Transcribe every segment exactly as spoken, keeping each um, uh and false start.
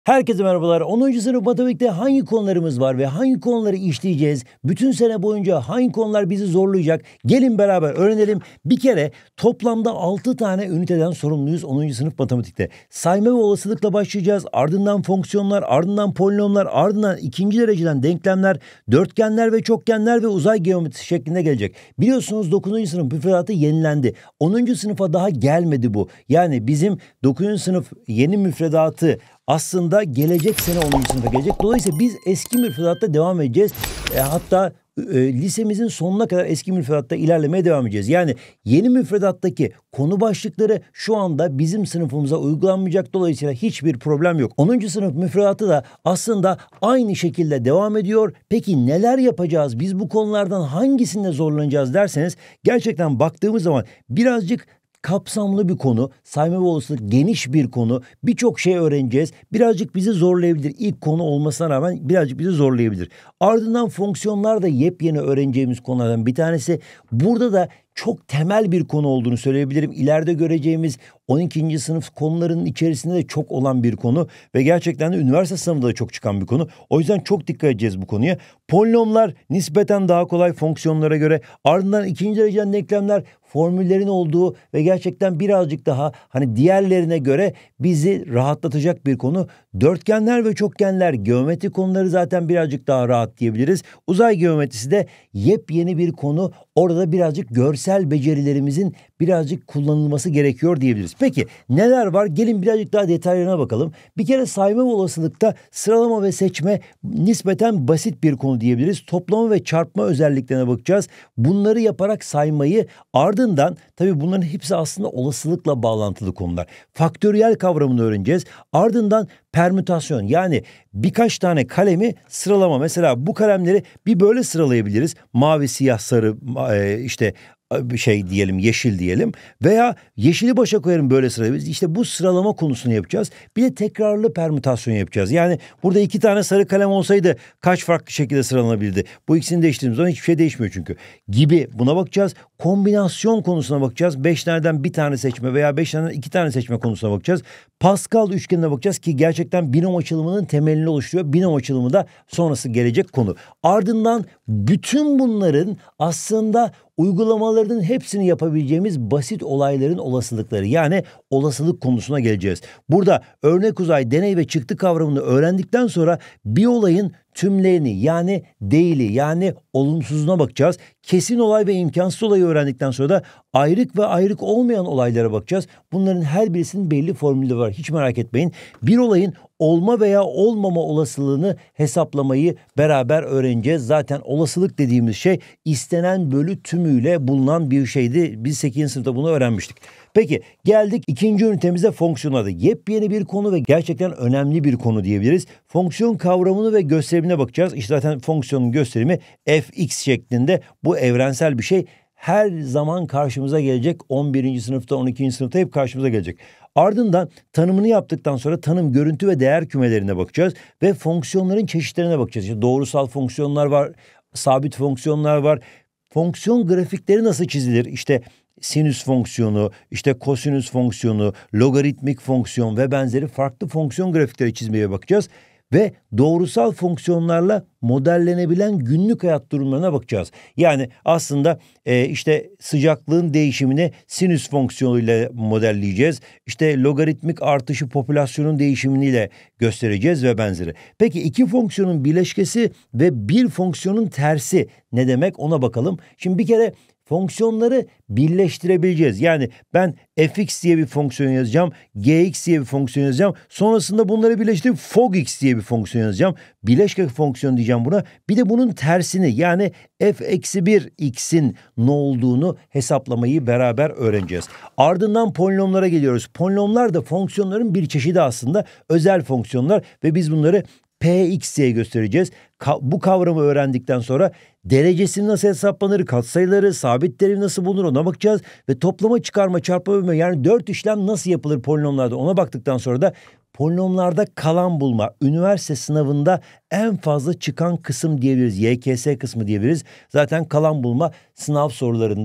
Herkese merhabalar. onuncu sınıf matematikte hangi konularımız var ve hangi konuları işleyeceğiz? Bütün sene boyunca hangi konular bizi zorlayacak? Gelin beraber öğrenelim. Bir kere toplamda altı tane üniteden sorumluyuz onuncu sınıf matematikte. Sayma ve olasılıkla başlayacağız. Ardından fonksiyonlar, ardından polinomlar, ardından ikinci dereceden denklemler, dörtgenler ve çokgenler ve uzay geometrisi şeklinde gelecek. Biliyorsunuz dokuzuncu sınıf müfredatı yenilendi. onuncu sınıfa daha gelmedi bu. Yani bizim dokuzuncu sınıf yeni müfredatı aslında gelecek sene onuncu sınıfa gelecek. Dolayısıyla biz eski müfredatta devam edeceğiz. E, hatta e, lisemizin sonuna kadar eski müfredatta ilerlemeye devam edeceğiz. Yani yeni müfredattaki konu başlıkları şu anda bizim sınıfımıza uygulanmayacak. Dolayısıyla hiçbir problem yok. onuncu sınıf müfredatı da aslında aynı şekilde devam ediyor. Peki neler yapacağız? Biz bu konulardan hangisinde zorlanacağız derseniz gerçekten baktığımız zaman birazcık kapsamlı bir konu, sayma ve olasılık geniş bir konu, birçok şey öğreneceğiz. Birazcık bizi zorlayabilir. İlk konu olmasına rağmen birazcık bizi zorlayabilir. Ardından fonksiyonlar da yepyeni öğreneceğimiz konulardan bir tanesi. Burada da çok temel bir konu olduğunu söyleyebilirim. İleride göreceğimiz on ikinci sınıf konularının içerisinde de çok olan bir konu ve gerçekten de üniversite sınavında da çok çıkan bir konu. O yüzden çok dikkat edeceğiz bu konuya. Polinomlar nispeten daha kolay fonksiyonlara göre. Ardından ikinci dereceden denklemler formüllerin olduğu ve gerçekten birazcık daha hani diğerlerine göre bizi rahatlatacak bir konu. Dörtgenler ve çokgenler, geometri konuları zaten birazcık daha rahat diyebiliriz. Uzay geometrisi de yepyeni bir konu. Orada birazcık görsel becerilerimizin birazcık kullanılması gerekiyor diyebiliriz. Peki neler var? Gelin birazcık daha detaylarına bakalım. Bir kere sayma ve olasılıkta sıralama ve seçme nispeten basit bir konu diyebiliriz. Toplama ve çarpma özelliklerine bakacağız. Bunları yaparak saymayı, ardından tabii bunların hepsi aslında olasılıkla bağlantılı konular. Faktöriyel kavramını öğreneceğiz. Ardından permütasyon, yani birkaç tane kalemi sıralama. Mesela bu kalemleri bir böyle sıralayabiliriz. Mavi, siyah, sarı, işte şey diyelim, yeşil diyelim veya yeşili başa koyarım, böyle sıralayabiliriz. İşte bu sıralama konusunu yapacağız. Bir de tekrarlı permütasyon yapacağız. Yani burada iki tane sarı kalem olsaydı kaç farklı şekilde sıralanabilirdi? Bu ikisini değiştirdiğimiz zaman hiçbir şey değişmiyor çünkü. Gibi buna bakacağız. Kombinasyon konusuna bakacağız. Beş taneden bir tane seçme veya beş taneden iki tane seçme konusuna bakacağız. Pascal üçgenine bakacağız ki gerçekten binom açılımının temelini oluşturuyor. Binom açılımı da sonrası gelecek konu. Ardından bütün bunların aslında uygulamalarının hepsini yapabileceğimiz basit olayların olasılıkları, yani olasılık konusuna geleceğiz. Burada örnek uzay, deney ve çıktı kavramını öğrendikten sonra bir olayın tümleyeni, yani değili, yani olumsuzuna bakacağız. Kesin olay ve imkansız olayı öğrendikten sonra da ayrık ve ayrık olmayan olaylara bakacağız. Bunların her birisinin belli formülleri var. Hiç merak etmeyin. Bir olayın olma veya olmama olasılığını hesaplamayı beraber öğreneceğiz. Zaten olasılık dediğimiz şey istenen bölü tümüyle bulunan bir şeydi. Biz sekizinci sınıfta bunu öğrenmiştik. Peki geldik ikinci ünitemize, fonksiyonlarda. Yepyeni bir konu ve gerçekten önemli bir konu diyebiliriz. Fonksiyon kavramını ve gösterimine bakacağız. İşte zaten fonksiyonun gösterimi f(x) şeklinde, bu evrensel bir şey. Her zaman karşımıza gelecek. on birinci sınıfta, on ikinci sınıfta hep karşımıza gelecek. Ardından tanımını yaptıktan sonra tanım, görüntü ve değer kümelerine bakacağız. Ve fonksiyonların çeşitlerine bakacağız. İşte doğrusal fonksiyonlar var, sabit fonksiyonlar var. Fonksiyon grafikleri nasıl çizilir? İşte sinüs fonksiyonu, işte kosinüs fonksiyonu, logaritmik fonksiyon ve benzeri farklı fonksiyon grafikleri çizmeye bakacağız. Ve doğrusal fonksiyonlarla modellenebilen günlük hayat durumlarına bakacağız. Yani aslında e, işte sıcaklığın değişimini sinüs fonksiyonuyla modelleyeceğiz. İşte logaritmik artışı popülasyonun değişimiyle göstereceğiz ve benzeri. Peki iki fonksiyonun bileşkesi ve bir fonksiyonun tersi ne demek, ona bakalım. Şimdi bir kere fonksiyonları birleştirebileceğiz. Yani ben fx diye bir fonksiyon yazacağım, gx diye bir fonksiyon yazacağım. Sonrasında bunları birleştirip fogx diye bir fonksiyon yazacağım. Bileşke fonksiyon diyeceğim buna. Bir de bunun tersini, yani f eksi bir x'in ne olduğunu hesaplamayı beraber öğreneceğiz. Ardından polinomlara geliyoruz. Polinomlar da fonksiyonların bir çeşidi aslında. Özel fonksiyonlar ve biz bunları px diye göstereceğiz. Ka- bu kavramı öğrendikten sonra derecesi nasıl hesaplanır, katsayıları, sabit terim nasıl bulunur, ona bakacağız. Ve toplama, çıkarma, çarpma, bölme, yani dört işlem nasıl yapılır polinomlarda, ona baktıktan sonra da polinomlarda kalan bulma, üniversite sınavında en fazla çıkan kısım diyebiliriz. Y K S kısmı diyebiliriz. Zaten kalan bulma sınav sorularında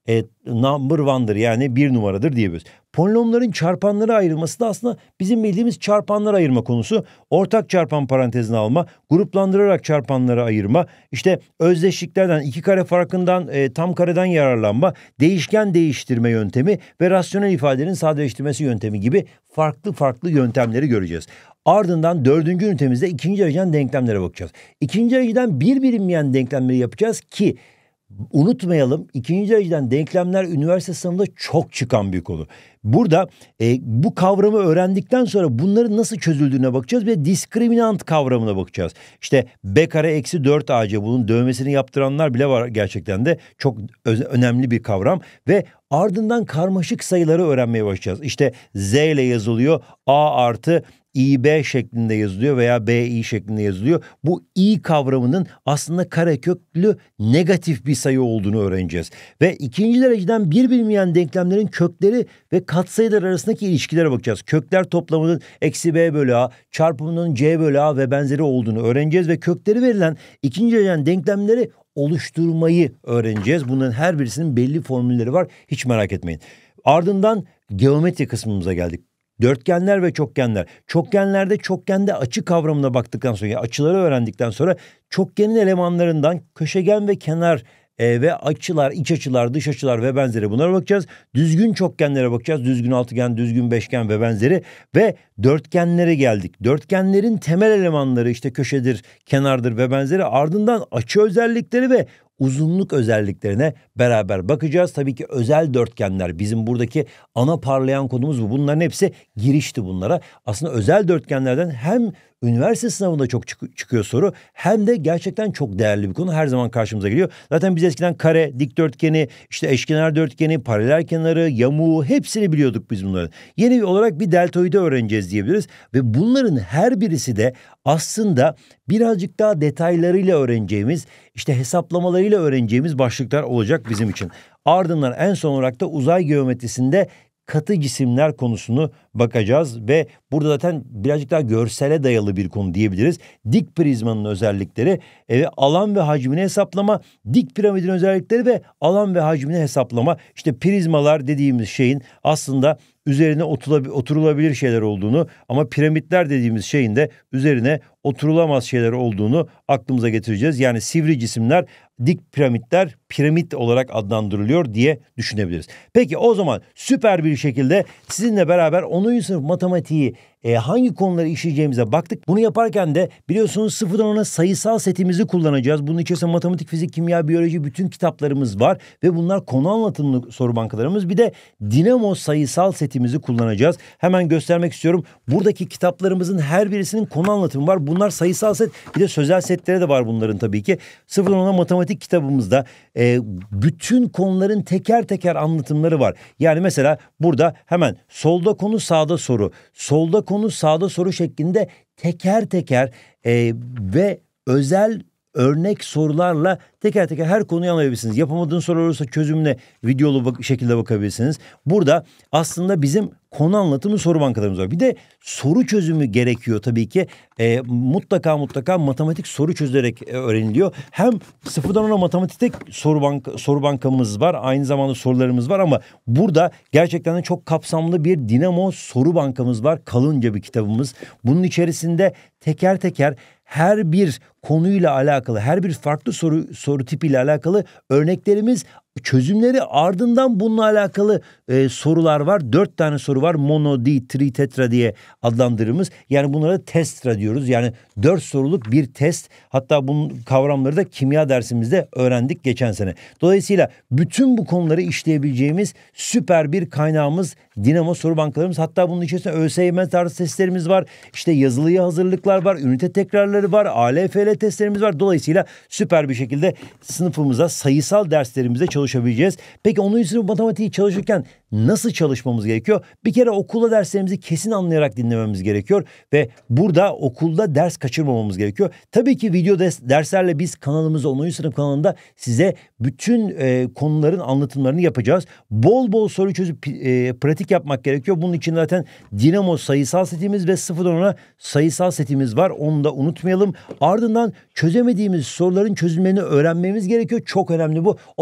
e, number one'dır, yani bir numaradır diyebiliriz. Polinomların çarpanlara ayrılması da aslında bizim bildiğimiz çarpanlara ayırma konusu. Ortak çarpan parantezine alma, gruplandırarak çarpanlara ayırma, işte özdeşliklerden, iki kare farkından, e, tam kareden yararlanma, değişken değiştirme yöntemi ve rasyonel ifadelerin sadeleştirmesi yöntemi gibi farklı farklı yöntemleri göreceğiz. Ardından dördüncü ünitemizde ikinci dereceden denklemlere bakacağız. İkinci dereceden bir bilinmeyen denklemleri yapacağız ki unutmayalım, ikinci dereceden denklemler üniversite sınavında çok çıkan bir konu. Burada e, bu kavramı öğrendikten sonra bunların nasıl çözüldüğüne bakacağız ve diskriminant kavramına bakacağız. İşte b kare eksi dört a c, bunun dövmesini yaptıranlar bile var, gerçekten de çok önemli bir kavram ve ardından karmaşık sayıları öğrenmeye başlayacağız. İşte z ile yazılıyor, a artı i b şeklinde yazılıyor veya b i şeklinde yazılıyor. Bu i kavramının aslında kareköklü negatif bir sayı olduğunu öğreneceğiz. Ve ikinci dereceden bir bilinmeyen denklemlerin kökleri ve katsayılar arasındaki ilişkilere bakacağız. Kökler toplamının eksi b bölü a, çarpımının c bölü a ve benzeri olduğunu öğreneceğiz ve kökleri verilen ikinci dereceden denklemleri oluşturmayı öğreneceğiz. Bunların her birisinin belli formülleri var, hiç merak etmeyin. Ardından geometri kısmımıza geldik. Dörtgenler ve çokgenler. Çokgenlerde çokgende açı kavramına baktıktan sonra, yani açıları öğrendikten sonra çokgenin elemanlarından köşegen ve kenar e, ve açılar, iç açılar, dış açılar ve benzeri, bunlara bakacağız. Düzgün çokgenlere bakacağız. Düzgün altıgen, düzgün beşgen ve benzeri ve dörtgenlere geldik. Dörtgenlerin temel elemanları işte köşedir, kenardır ve benzeri. Ardından açı özellikleri ve uzunluk özelliklerine beraber bakacağız. Tabii ki özel dörtgenler bizim buradaki ana parlayan konumuz bu. Bunların hepsi girişti bunlara. Aslında özel dörtgenlerden hem üniversite sınavında çok çık- çıkıyor soru, hem de gerçekten çok değerli bir konu. Her zaman karşımıza geliyor. Zaten biz eskiden kare, dikdörtgeni, işte eşkenar dörtgeni, paralel kenarı, yamuğu, hepsini biliyorduk biz bunların. Yeni olarak bir deltoidi öğreneceğiz diyebiliriz. Ve bunların her birisi de aslında birazcık daha detaylarıyla öğreneceğimiz, işte hesaplamalarıyla öğreneceğimiz başlıklar olacak bizim için. Ardından en son olarak da uzay geometrisinde katı cisimler konusunu bakacağız ve burada zaten birazcık daha görsele dayalı bir konu diyebiliriz. Dik prizmanın özellikleri, e, alan ve hacmini hesaplama, dik piramidin özellikleri ve alan ve hacmini hesaplama. İşte prizmalar dediğimiz şeyin aslında üzerine oturulabilir şeyler olduğunu, ama piramitler dediğimiz şeyin de üzerine oturulamaz şeyler olduğunu aklımıza getireceğiz. Yani sivri cisimler, dik piramitler piramit olarak adlandırılıyor diye düşünebiliriz. Peki o zaman süper bir şekilde sizinle beraber onuncu sınıf matematiği e, hangi konuları işleyeceğimize baktık. Bunu yaparken de biliyorsunuz sıfırdan ona sayısal setimizi kullanacağız. Bunun içerisinde matematik, fizik, kimya, biyoloji bütün kitaplarımız var ve bunlar konu anlatımlı soru bankalarımız. Bir de Dinamo sayısal setimizi kullanacağız. Hemen göstermek istiyorum. Buradaki kitaplarımızın her birisinin konu anlatımı var. Bunlar sayısal set, bir de sözel setleri de var bunların tabii ki. Sıfırdan ona matematik kitabımızda e, bütün konuların teker teker anlatımları var. Yani mesela burada hemen solda konu sağda soru, solda konu sağda soru şeklinde teker teker e, ve özel örnek sorularla teker teker her konuyu anlayabilirsiniz. Yapamadığınız soru olursa çözümüne videolu bak- şekilde bakabilirsiniz. Burada aslında bizim konu anlatımı soru bankalarımız var. Bir de soru çözümü gerekiyor tabii ki. E, mutlaka mutlaka matematik soru çözülerek e, öğreniliyor. Hem sıfırdan ona matematikte soru, banka, soru bankamız var. Aynı zamanda sorularımız var ama burada gerçekten de çok kapsamlı bir Dinamo soru bankamız var. Kalınca bir kitabımız. Bunun içerisinde teker teker her bir konuyla alakalı, her bir farklı soru soru tipiyle alakalı örneklerimiz, çözümleri, ardından bununla alakalı e, sorular var. Dört tane soru var. Mono, di, tri, tetra diye adlandırdığımız. Yani bunlara testra diyoruz. Yani dört soruluk bir test. Hatta bunun kavramları da kimya dersimizde öğrendik geçen sene. Dolayısıyla bütün bu konuları işleyebileceğimiz süper bir kaynağımız Dinamo soru bankalarımız. Hatta bunun içerisinde ÖSYM tarzı testlerimiz var. İşte yazılıya hazırlıklar var. Ünite tekrarları var. A L F L testlerimiz var. Dolayısıyla süper bir şekilde sınıfımıza, sayısal derslerimizde çalışabileceğiz. Peki onuncu sınıf matematiği çalışırken nasıl çalışmamız gerekiyor? Bir kere okulda derslerimizi kesin anlayarak dinlememiz gerekiyor ve burada okulda ders kaçırmamamız gerekiyor. Tabii ki video ders, derslerle biz kanalımızda, onuncu sınıf kanalında size bütün e, konuların anlatımlarını yapacağız. Bol bol soru çözüp e, pratik yapmak gerekiyor. Bunun için zaten Dinamo sayısal setimiz ve sıfırdan ona sayısal setimiz var. Onu da unutmayalım. Ardından çözemediğimiz soruların çözümlerini öğrenmemiz gerekiyor. Çok önemli bu. O da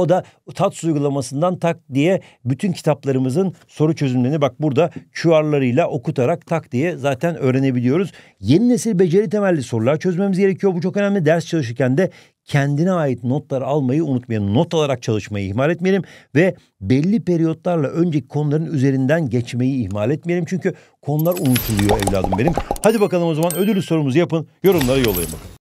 TATS uygulamasından tak diye bütün kitaplarımızın soru çözümlerini bak burada Q R'larıyla okutarak tak diye zaten öğrenebiliyoruz. Yeni nesil beceri temelli sorular çözmemiz gerekiyor. Bu çok önemli. Ders çalışırken de kendine ait notlar almayı unutmayalım. Not alarak çalışmayı ihmal etmeyelim ve belli periyotlarla önceki konuların üzerinden geçmeyi ihmal etmeyelim. Çünkü konular unutuluyor evladım benim. Hadi bakalım o zaman ödüllü sorumuzu yapın. Yorumlara yollayın bakalım.